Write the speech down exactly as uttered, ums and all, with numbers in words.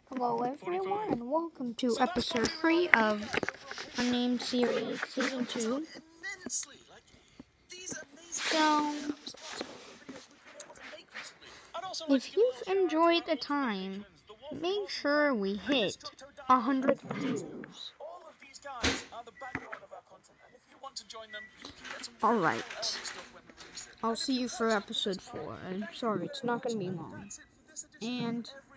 Hello everyone and welcome to episode three of Unnamed Series, Season two. So, if you've enjoyed the time, make sure we hit one hundred views. Alright, I'll see you for episode four. I'm sorry, it's not going to be long. And